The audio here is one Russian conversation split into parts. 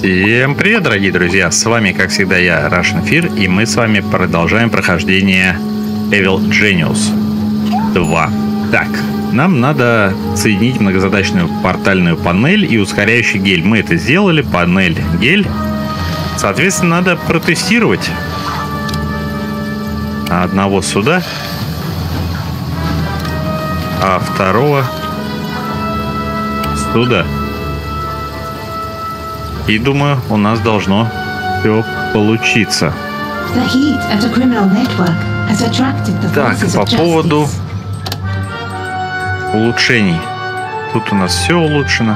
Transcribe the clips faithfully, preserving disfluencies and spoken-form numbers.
Всем привет, дорогие друзья! С вами, как всегда, я, Russian Fear, и мы с вами продолжаем прохождение Evil Genius два. Так, нам надо соединить многозадачную портальную панель и ускоряющий гель. Мы это сделали, панель, гель. Соответственно, надо протестировать. Одного сюда, а второго сюда. И думаю, у нас должно все получиться. Так, по поводу улучшений. Тут у нас все улучшено.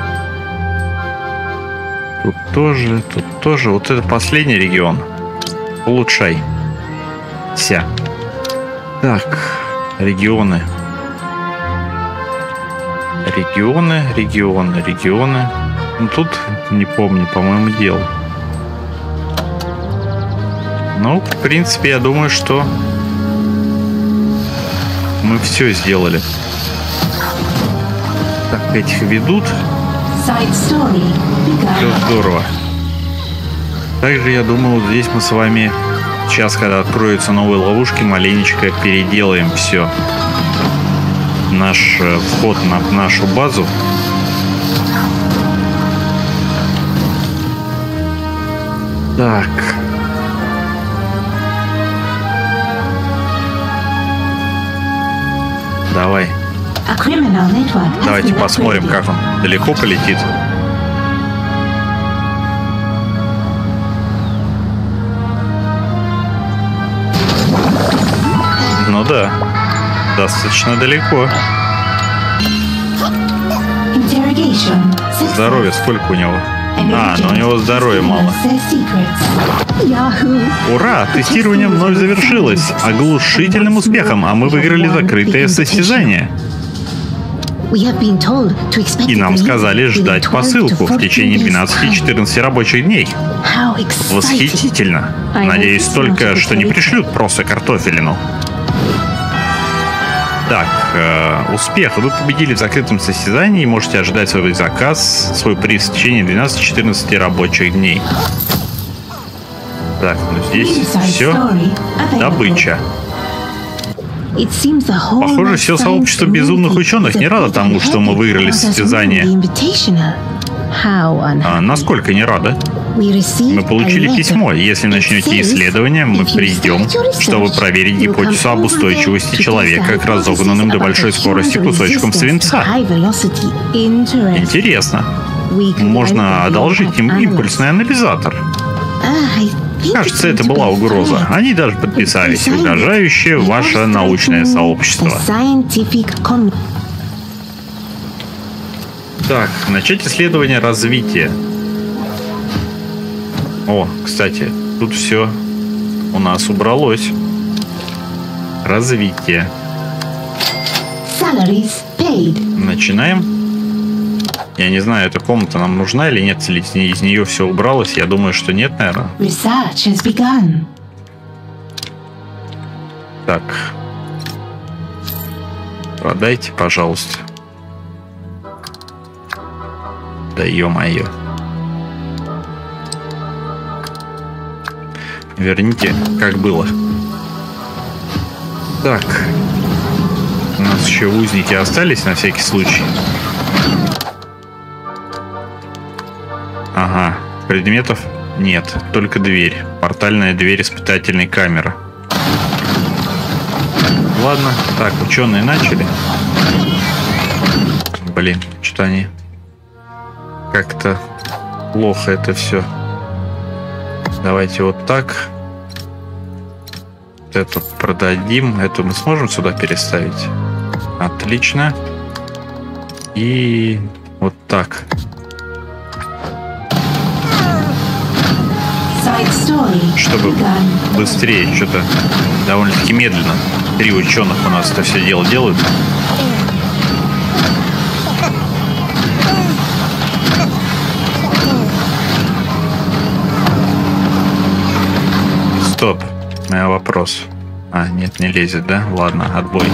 Тут тоже, тут тоже. Вот это последний регион. Улучшай. Вся. Так, регионы. Регионы, регионы, регионы. Ну, тут, не помню, по-моему, делал. Ну, в принципе, я думаю, что мы все сделали. Так, этих ведут. Все здорово. Также, я думаю, вот здесь мы с вами сейчас, когда откроются новые ловушки, маленечко переделаем все. Наш э, вход на нашу базу. Так. Давай. Давайте посмотрим, как он далеко полетит. Ну да, достаточно далеко. Здоровье сколько у него? А, но у него здоровья мало. Ура! Тестирование вновь завершилось. Оглушительным успехом, а мы выиграли закрытое состязание. И нам сказали ждать посылку в течение двенадцати-четырнадцати рабочих дней. Восхитительно. Надеюсь только, что не пришлют просто картофелину. Так, э, успех. Вы победили в закрытом состязании и можете ожидать свой заказ, свой приз в течение двенадцати-четырнадцати рабочих дней. Так, ну здесь все. Добыча. Похоже, все сообщество безумных ученых не радо тому, что мы выиграли состязание. А насколько не рада? Мы получили письмо. Если начнете исследование, мы придем, чтобы проверить гипотезу об устойчивости человека к разогнанным до большой скорости кусочкам свинца. Интересно. Можно одолжить им импульсный анализатор. Кажется, это была угроза. Они даже подписались. Угрожающее ваше научное сообщество. Так, начать исследование развития. О, кстати, тут все у нас убралось. Развитие. Начинаем. Я не знаю, эта комната нам нужна или нет, или из нее все убралось. Я думаю, что нет, наверное. Так. Продайте, пожалуйста. Да ё-моё. Верните, как было. Так. У нас еще узники остались на всякий случай. Ага. Предметов нет. Только дверь. Портальная дверь испытательной камеры. Ладно. Так, ученые начали. Блин, что-то они... Как-то плохо это все. Давайте вот так. Вот эту продадим. Эту мы сможем сюда переставить. Отлично. И вот так. Чтобы быстрее, что-то довольно-таки медленно. Три ученых у нас это все дело делают. Стоп. У меня вопрос. А, нет, не лезет, да? Ладно, отбой.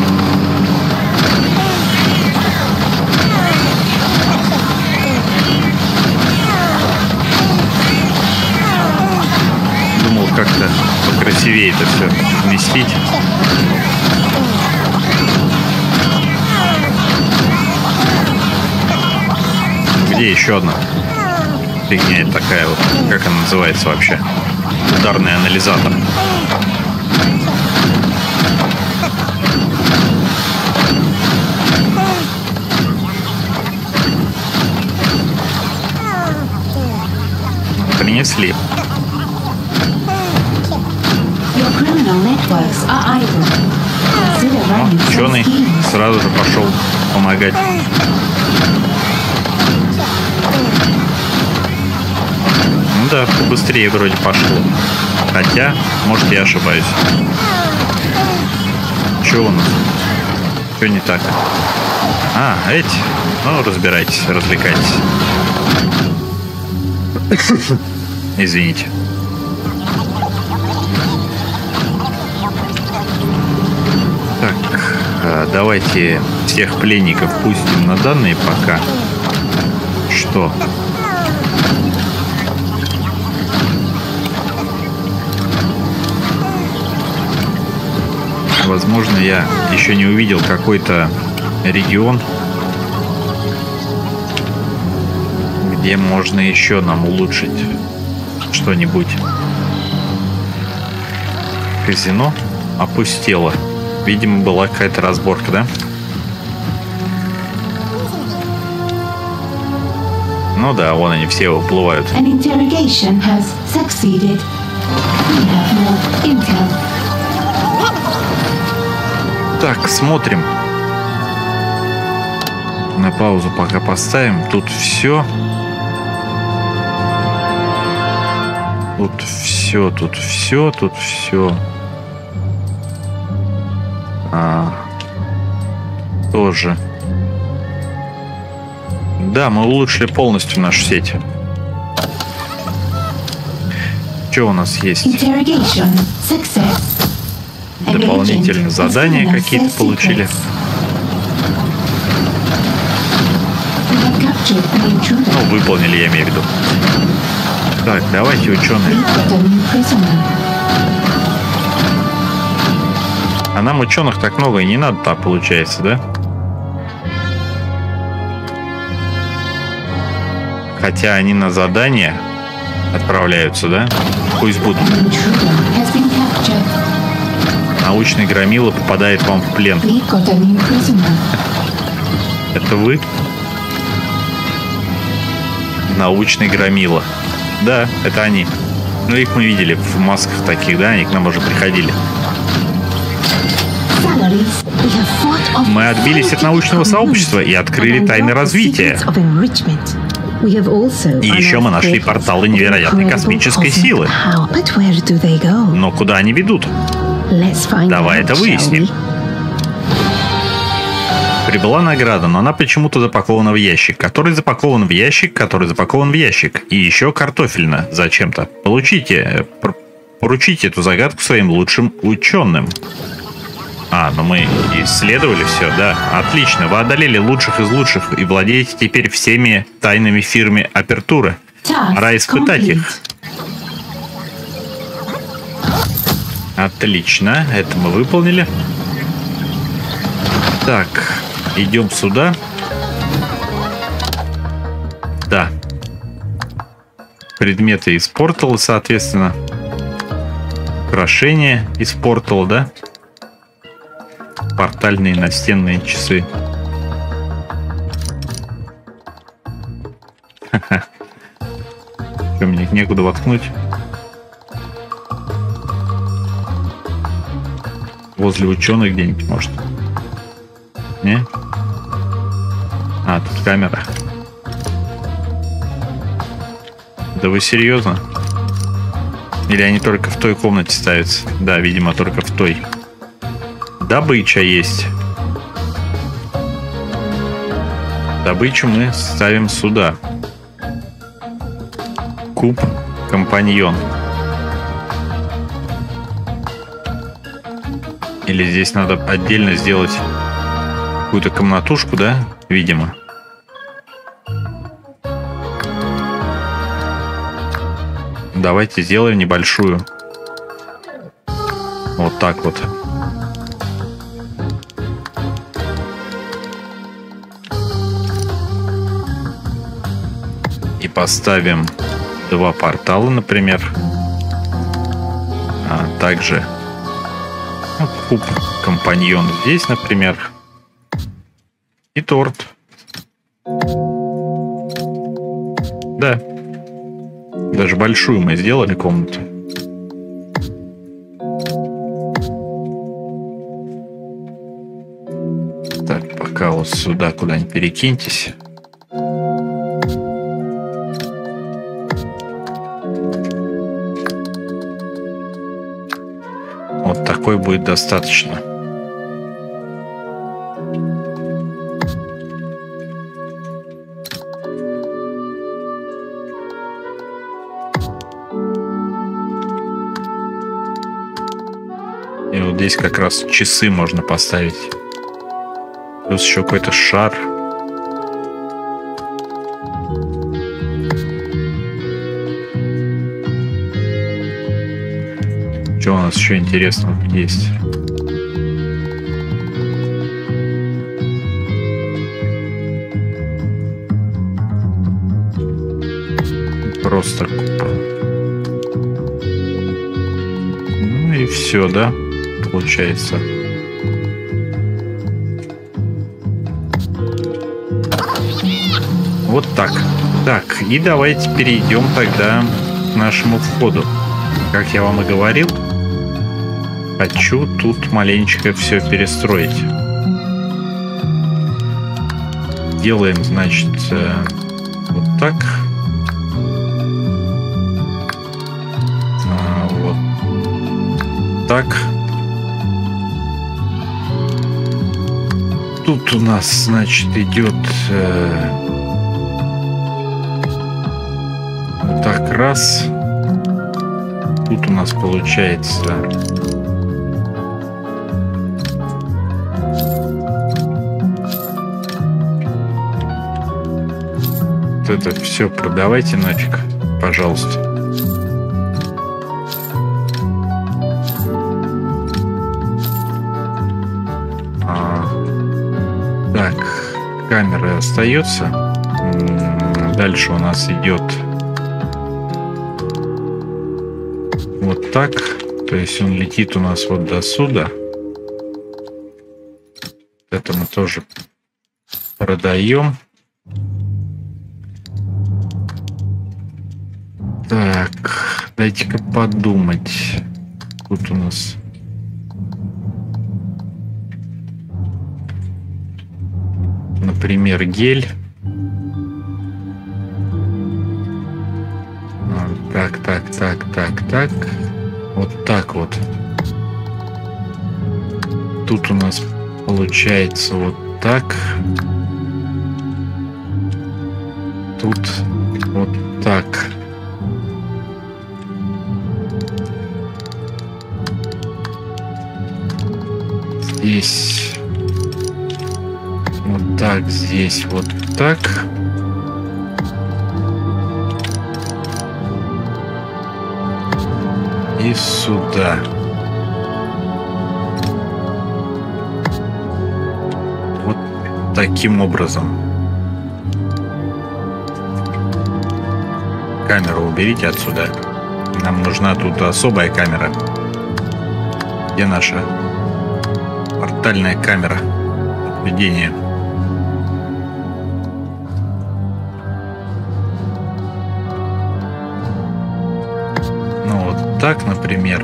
красивее это все вместить. Где еще одна фигня такая вот? Как она называется вообще? Ударный анализатор. Принесли. О, ученый сразу же пошел помогать. Ну да, побыстрее вроде пошло. Хотя, может, я ошибаюсь. Что у нас? Что не так? А, эти? Ну, разбирайтесь, развлекайтесь. Извините. Так, давайте всех пленников пустим на данные пока. Что? Возможно, я еще не увидел какой-то регион, где можно еще нам улучшить что-нибудь. Казино опустело. Видимо, была какая-то разборка, да? Ну да, вон они все уплывают. Так, смотрим. На паузу пока поставим. Тут все. Тут все, тут все, тут все. А, тоже. Да, мы улучшили полностью нашу сеть. Что у нас есть? Дополнительные задания какие-то получили. Ну, выполнили, я имею в виду. Так, давайте, ученые. А нам ученых так много и не надо, так получается, да? Хотя они на задание отправляются, да? Пусть будут. Научный громила попадает вам в плен. Это вы? Научный громила. Да, это они. Ну, их мы видели в масках таких, да? Они к нам уже приходили. Мы отбились от научного сообщества и открыли тайны развития. И еще мы нашли порталы невероятной космической силы. Но куда они ведут? Давай это выясним. Прибыла награда, но она почему-то запакована в ящик, который запакован в ящик, который запакован в ящик. И еще картофельно зачем-то. Получите, поручите эту загадку своим лучшим ученым. А, ну мы исследовали все, да. Отлично, вы одолели лучших из лучших и владеете теперь всеми тайнами фирмы Апертуры. Пора испытать их. Отлично, это мы выполнили. Так, идем сюда. Да. Предметы из портала, соответственно. Украшения из портала, да? Портальные настенные часы. Ха-ха. Что, мне их некуда воткнуть? Возле ученых где-нибудь, может? Не? А, тут камера. Да вы серьезно? Или они только в той комнате ставятся? Да, видимо, только в той. Добыча есть. Добычу мы ставим сюда. Куб компаньон. Или здесь надо отдельно сделать какую-то комнатушку, да? Видимо. Давайте сделаем небольшую. так вот. И поставим два портала, например. А также ну, куб компаньон здесь, например. И торт. Да. Даже большую мы сделали комнату. Так, пока вот сюда куда-нибудь перекиньтесь. Вот такой будет достаточно. И вот здесь как раз часы можно поставить. Плюс еще какой-то шар. Что у нас еще интересного есть? Просто куб. Ну и все, да? Получается. Вот так. Так, и давайте перейдем тогда к нашему входу. Как я вам и говорил, хочу тут маленечко все перестроить. Делаем, значит, вот так. А, вот так. Тут у нас, значит, идет э, вот так раз. Тут у нас получается вот это все продавайте нафиг, пожалуйста. А, так, камера остается. Дальше у нас идет вот так, то есть он летит у нас вот до сюда. Это мы тоже продаем. Так, дайте-ка подумать. Тут у нас например, гель. Так, так, так, так, так. Вот так вот. Тут у нас получается вот так. Тут вот так. Здесь вот так, здесь вот так. И сюда. Вот таким образом. Камеру уберите отсюда. Нам нужна тут особая камера. Где наша портальная камера наблюдения? Так, например.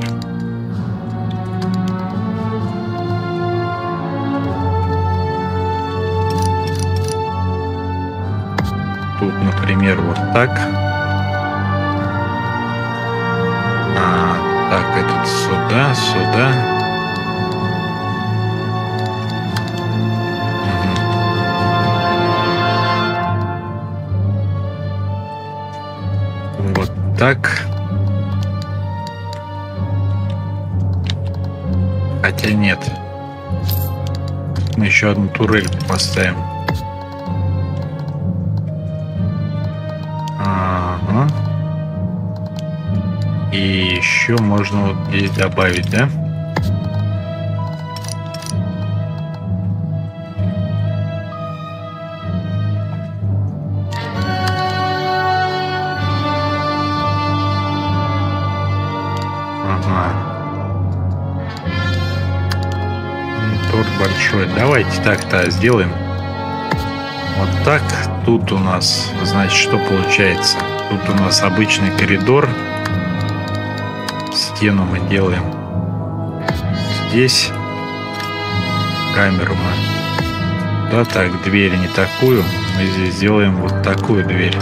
Тут, например, вот так. А, так, этот сюда, сюда. Угу. Вот так. Хотя нет. Мы еще одну турель поставим. Ага. И еще можно вот здесь добавить, да? Хорошо, давайте так-то сделаем. Вот так. Тут у нас, значит, что получается? Тут у нас обычный коридор. Стену мы делаем здесь. Камеру мы. Да, так, дверь не такую. Мы здесь сделаем вот такую дверь.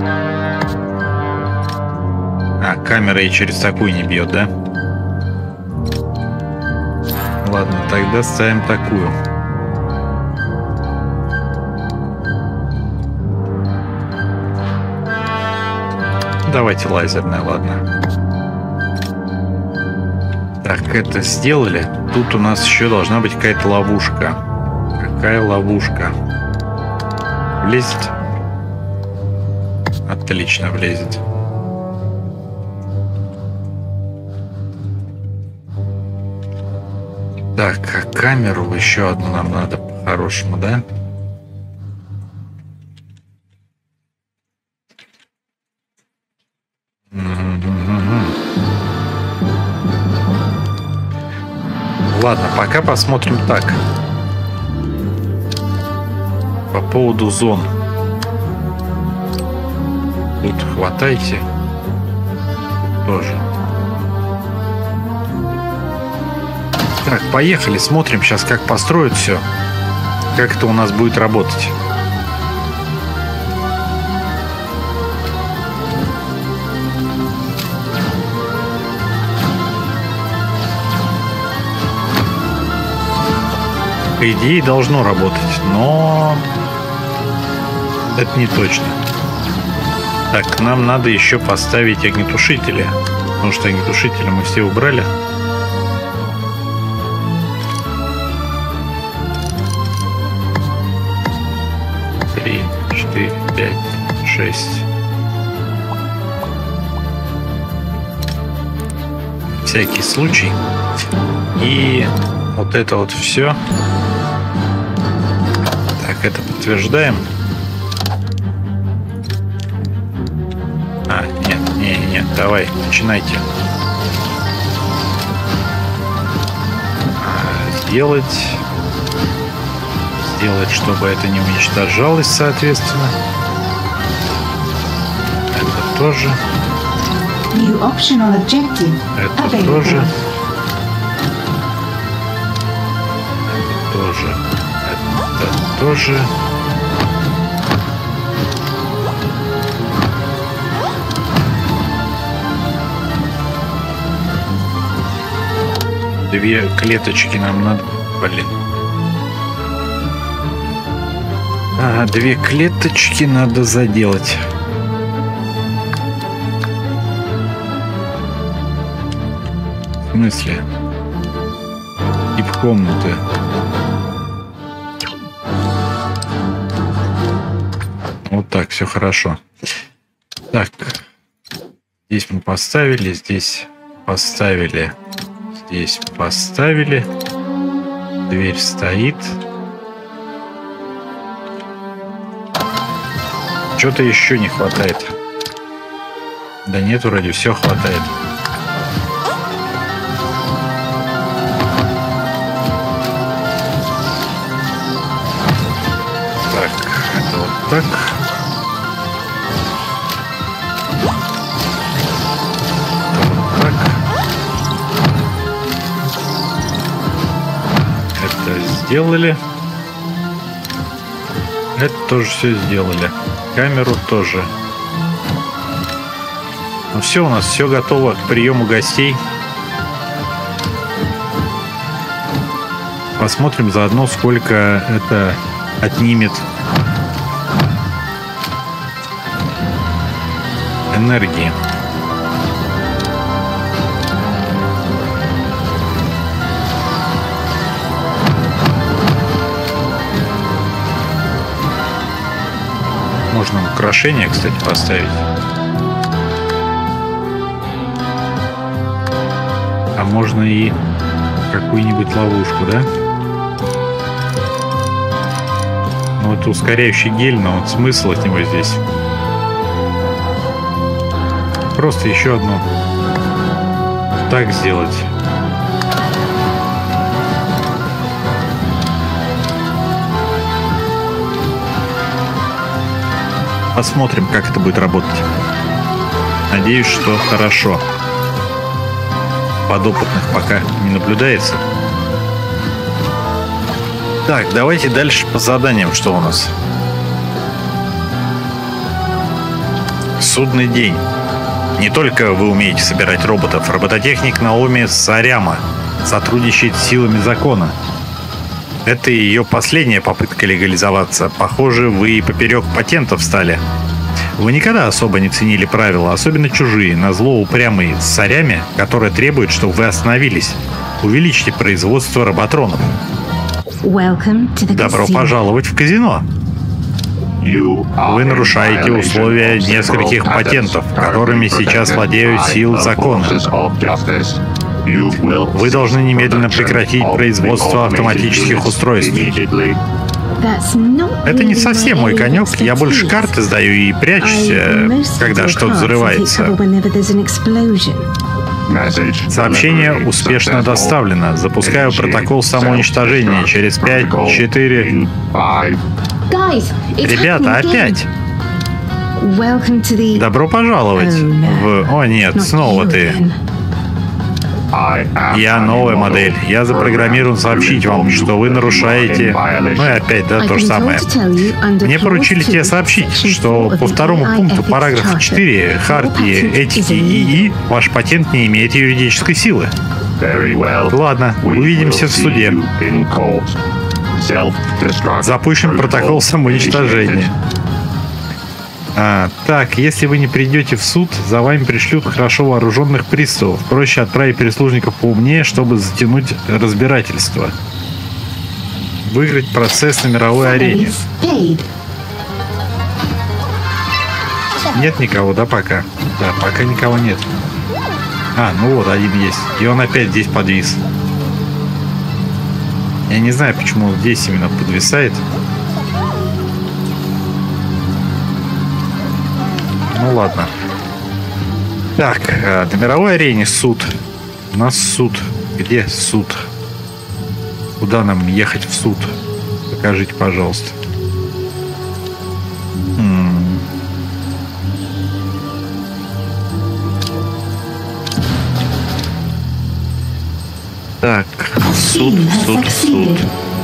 А, камера и через такую не бьет, да? Ладно, тогда ставим такую. Давайте лазерная, ладно. Так, это сделали. Тут у нас еще должна быть какая-то ловушка. Какая ловушка? Влезет? Отлично, влезет. Так, а камеру еще одну нам надо по-хорошему, да? Ладно, пока посмотрим так. По поводу зон. Тут хватайте. Тоже. Так, поехали, смотрим сейчас, как построят все. Как это у нас будет работать. По идее должно работать, но это не точно. Так, нам надо еще поставить огнетушители, потому что огнетушители мы все убрали. Три, четыре, пять, шесть. Всякий случай. И вот это вот все. Так, это подтверждаем. А, нет, не, нет, давай, начинайте. А, сделать. Сделать, чтобы это не уничтожалось, соответственно. Это тоже. Это тоже. Тоже. Это тоже. Две клеточки нам надо. Блин. А, две клеточки надо заделать. В смысле? Тип комнаты. Вот так, все хорошо. Так. Здесь мы поставили, здесь поставили, здесь поставили. Дверь стоит. Что-то еще не хватает. Да нет, вроде все хватает. Так, это вот так. Так. Это сделали. Это тоже все сделали. Камеру тоже. Ну все, у нас все готово к приему гостей. Посмотрим заодно, сколько это отнимет энергии. Можно украшения, кстати, поставить. А можно и какую-нибудь ловушку, да? Ну, это ускоряющий гель, но вот смысл от него здесь. Просто еще одну. Так сделать. Посмотрим, как это будет работать. Надеюсь, что хорошо. Подопытных пока не наблюдается. Так, давайте дальше по заданиям, что у нас. Судный день. Не только вы умеете собирать роботов. Робототехник Наоми Саряма сотрудничает с силами закона. Это ее последняя попытка легализоваться. Похоже, вы и поперек патентов стали. Вы никогда особо не ценили правила, особенно чужие, назло упрямые, с царями, которые требуют, чтобы вы остановились. Увеличьте производство роботронов. Добро пожаловать в казино. Вы нарушаете условия нескольких патентов, которыми сейчас владеют силы закона. Вы должны немедленно прекратить производство автоматических устройств. Это не совсем мой конек. Я больше карты сдаю и прячусь, когда что-то взрывается. Сообщение успешно доставлено. Запускаю протокол самоуничтожения через пять, четыре... Ребята, опять! Добро пожаловать в... О нет, снова ты. Я новая модель. Я запрограммирован сообщить вам, что вы нарушаете... Ну и опять, да, то же самое. Мне поручили тебе сообщить, что по второму пункту параграфа четыре Хартии этики ИИ ваш патент не имеет юридической силы. Ладно, увидимся в суде. Запущен протокол самоуничтожения. А, так, если вы не придете в суд, за вами пришлют хорошо вооруженных приставов. Проще отправить прислужников поумнее, чтобы затянуть разбирательство. Выиграть процесс на мировой арене. Нет никого, да, пока? Да, пока никого нет. А, ну вот, один есть. И он опять здесь подвис. Я не знаю, почему он здесь именно подвисает. Ну ладно. Так, на мировой арене суд. У нас суд. Где суд? Куда нам ехать в суд? Покажите, пожалуйста. М-м. Так, суд, суд, суд.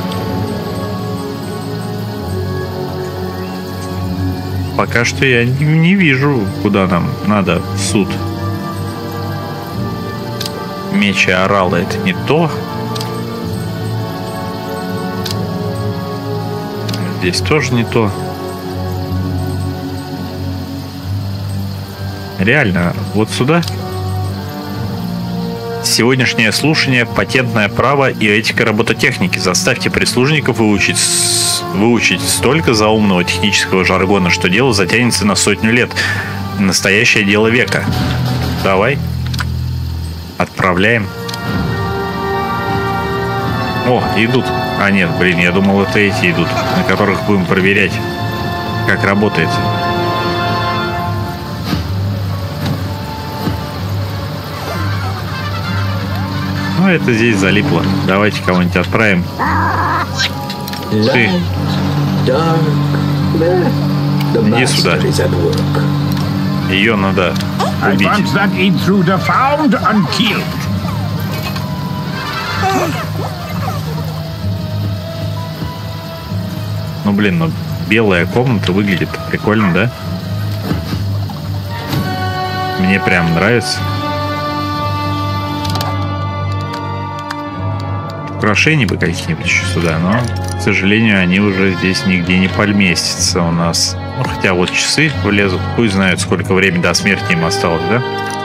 Пока что я не вижу, куда нам надо в суд. Меч и орала — это не то. Здесь тоже не то. Реально, вот сюда. Сегодняшнее слушание — патентное право и этика робототехники. Заставьте прислужников выучить, выучить столько заумного технического жаргона, что дело затянется на сотню лет. Настоящее дело века. Давай. Отправляем. О, идут. А нет, блин, я думал, это эти идут, на которых будем проверять, как работает. Ну, это здесь залипло. Давайте кого-нибудь отправим. Ты. Иди сюда. Ее надо убить. Ну, блин, ну белая комната выглядит прикольно, да? Мне прям нравится. Украшений бы каких-нибудь еще сюда, но, к сожалению, они уже здесь нигде не поместятся у нас. Ну, хотя вот часы влезут, пусть знают, сколько времени до смерти им осталось, да?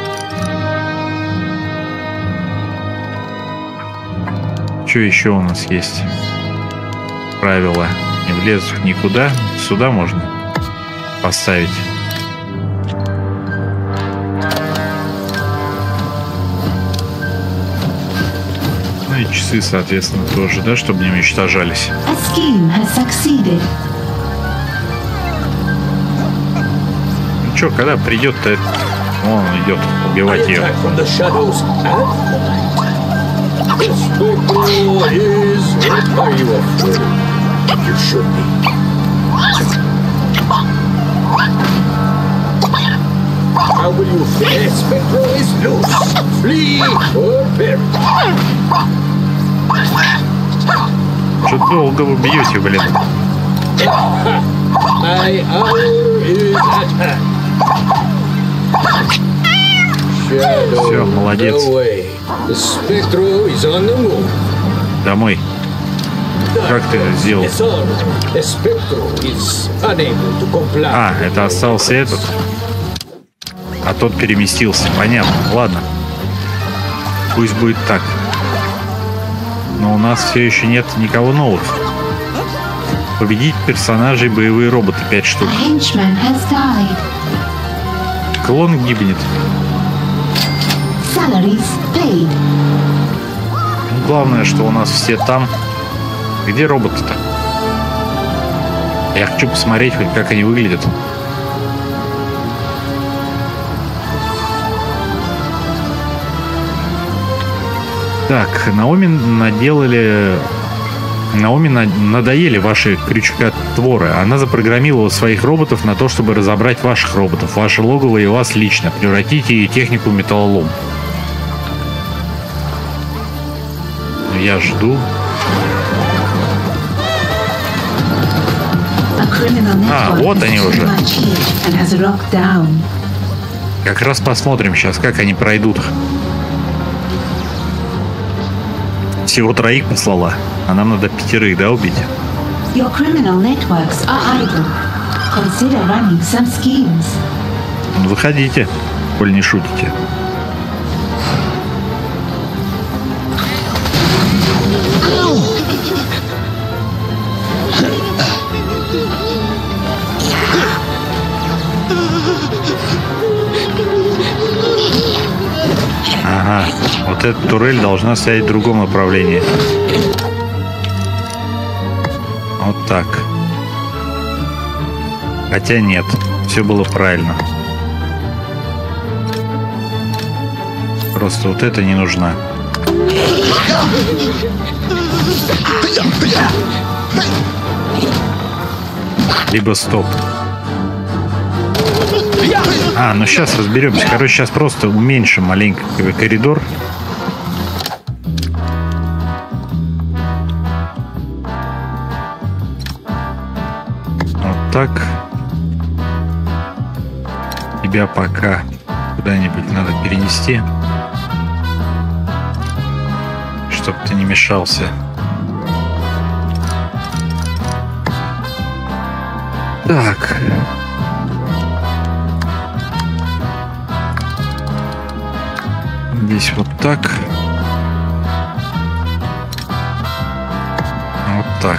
Что еще у нас есть? Правила. Не влезут никуда. Сюда можно поставить. Ну и часы, соответственно, тоже, да, чтобы не уничтожались. Ну что, когда придет-то, он идет убивать ее. How will you fare? Spectro is loose. Flee or perish. Что долго вы бьете, блин? My hour is at hand. Shadow, Все, молодец. away. The Spectro is on the move. Домой. Как ты это сделал? It's all right. The Spectro is unable to comply. А, это остался этот. А тот переместился. Понятно. Ладно. Пусть будет так. Но у нас все еще нет никого новых. Победить персонажей боевые роботы. Пять штук. Клон гибнет. Главное, что у нас все там. Где роботы-то? Я хочу посмотреть, хоть как они выглядят. Так, Наоми наделали... Наоми на... надоели ваши крючкотворы. Она запрограммировала своих роботов на то, чтобы разобрать ваших роботов, ваше логово и вас лично. Превратите ее технику в металлолом. Я жду. А, вот они уже. Как раз посмотрим сейчас, как они пройдут. Всего троих послала, а нам надо пятерых, да, убить? Your criminal networks are idle. Consider running some schemes. Ну, выходите, коль не шутите. Ага, вот эта турель должна стоять в другом направлении. Вот так. Хотя нет, все было правильно. Просто вот это не нужна. Либо стоп. А, ну сейчас разберемся. Короче, сейчас просто уменьшим маленько коридор. Вот так. Тебя пока куда-нибудь надо перенести, чтобы ты не мешался. Так. Здесь вот так. Вот так.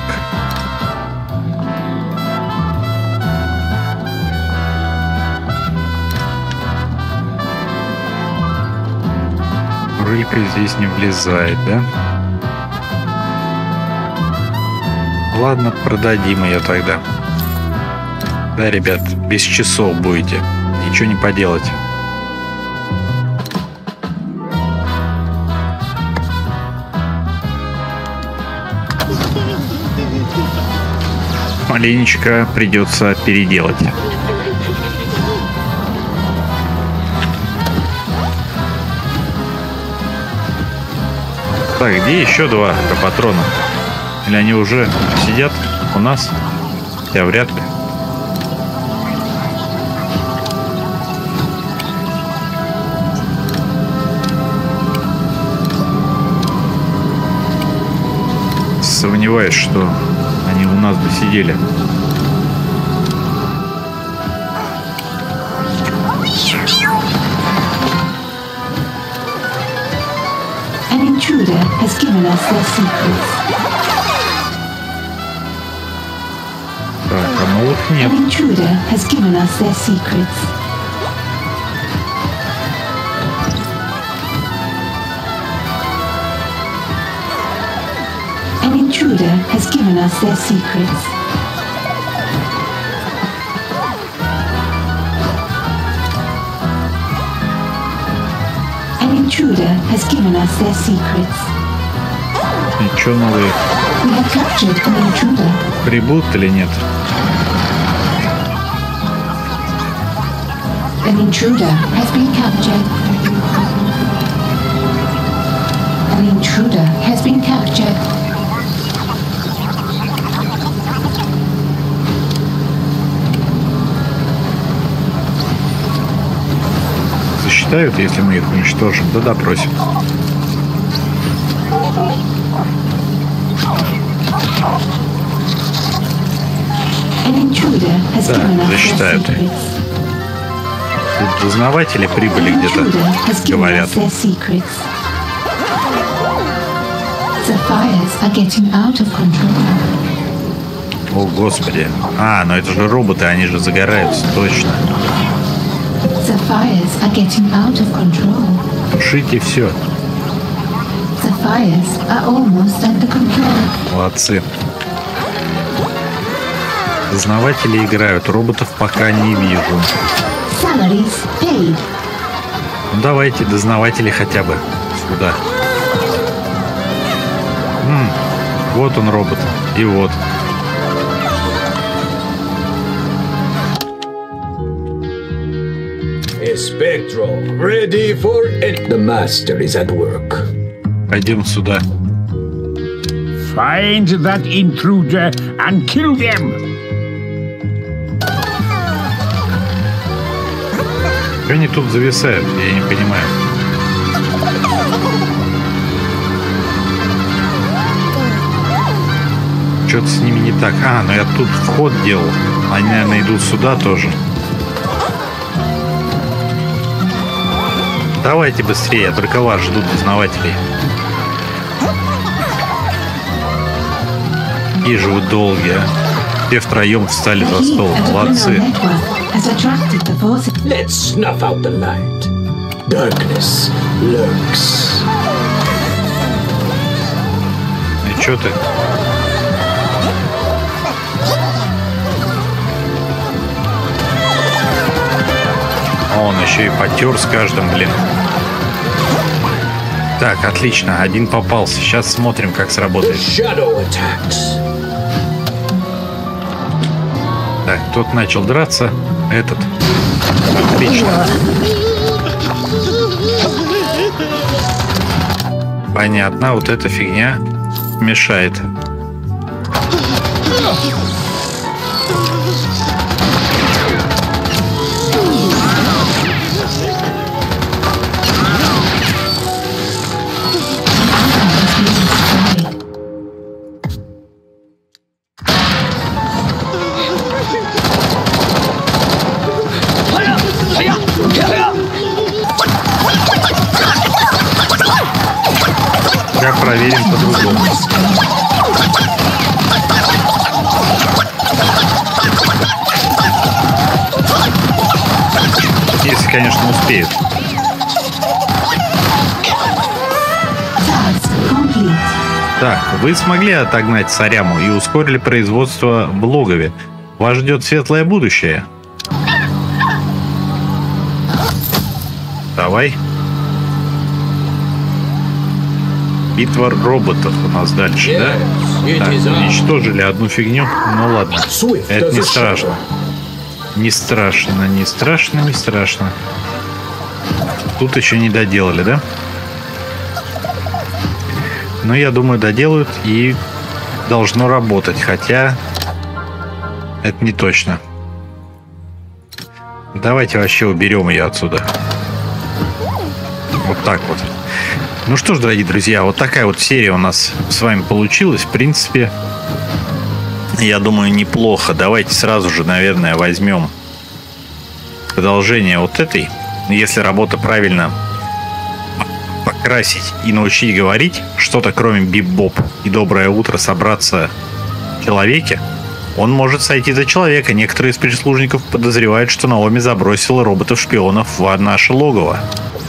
Рылька здесь не влезает, да? Ладно, продадим ее тогда. Да, ребят, без часов будете. Ничего не поделать. Маленечко придется переделать. Так, где еще два патрона? Или они уже сидят у нас? Я вряд ли. Сомневаюсь, что они у нас бы сидели. An intruder has given us their secrets. Так, а новых нет. An intruder has given us their secrets. An intruder has given us their secrets. An intruder has given us their secrets. И что новые? We have captured an intruder. Прибудут или нет? An intruder has been captured. An intruder has been captured. Засчитают, если мы их уничтожим? Да допросим. Да, засчитают. Тут дознаватели прибыли где-то, говорят. О, Господи. А, ну это же роботы, они же загораются, точно. Тушите все. Молодцы. Дознаватели играют, роботов пока не вижу. Ну давайте, дознаватели хотя бы сюда. М-м, вот он робот. И вот. Spectral, ready for any. The master is at work. Пойдем сюда. Find that intruder and kill them. Они тут зависают, я не понимаю. Что-то с ними не так. А, ну я тут вход делал. Они, наверное, идут сюда тоже. Давайте быстрее, я только вас жду, дознавателей. И же вы долгие, а. Все втроем встали за стол. Молодцы. Let's snuff out the light. Darkness lurks. И чё ты? Он еще и потер с каждым, блин. Так, отлично, один попался. Сейчас смотрим, как сработает. Так, тот начал драться. Этот. Отлично. Понятно, вот эта фигня мешает. Как проверим по-другому? Если, конечно, успеют. Так, вы смогли отогнать Саряму и ускорили производство в логове. Вас ждет светлое будущее. Давай. Битва роботов у нас дальше, да? Так, уничтожили одну фигню. Ну ладно, это не страшно. Не страшно, не страшно, не страшно. Тут еще не доделали, да? Но я думаю, доделают и должно работать. Хотя это не точно. Давайте вообще уберем ее отсюда. Вот так вот. Ну что ж, дорогие друзья, вот такая вот серия у нас с вами получилась. В принципе, я думаю, неплохо. Давайте сразу же, наверное, возьмем продолжение вот этой. Если работа правильно покрасить и научить говорить что-то, кроме бип-боп и доброе утро, собраться в человеке, он может сойти за человека. Некоторые из прислужников подозревают, что Наоми забросила роботов-шпионов в наше логово.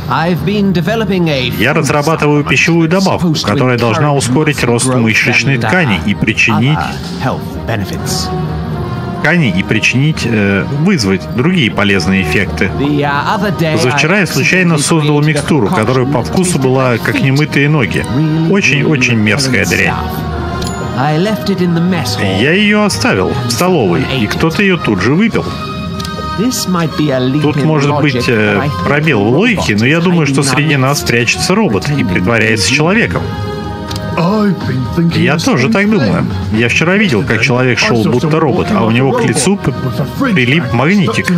Я разрабатываю пищевую добавку, которая должна ускорить рост мышечной ткани и причинить ткани и причинить, э, вызвать другие полезные эффекты. Позавчера я случайно создал микстуру, которая по вкусу была как немытые ноги. Очень-очень мерзкая дрянь. Я ее оставил в столовой, и кто-то ее тут же выпил. Тут может быть э, пробел в логике, но я думаю, что среди нас прячется робот и притворяется человеком. Я тоже так думаю. Я вчера видел, как человек шел будто робот, а у него к лицу прилип магнитик.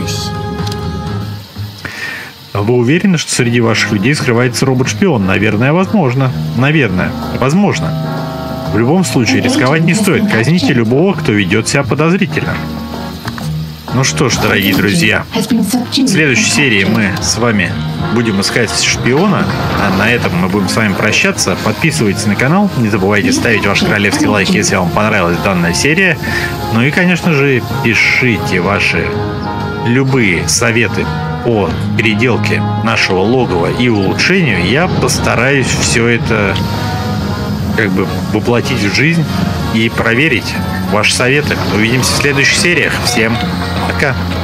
Вы уверены, что среди ваших людей скрывается робот-шпион? Наверное, возможно. Наверное, возможно. В любом случае, рисковать не стоит. Казните любого, кто ведет себя подозрительно. Ну что ж, дорогие друзья, в следующей серии мы с вами будем искать шпиона, а на этом мы будем с вами прощаться. Подписывайтесь на канал, не забывайте ставить ваш королевский лайк, если вам понравилась данная серия. Ну и, конечно же, пишите ваши любые советы по переделке нашего логова и улучшению. Я постараюсь все это как бы воплотить в жизнь и проверить ваши советы. Увидимся в следующих сериях. Всем пока!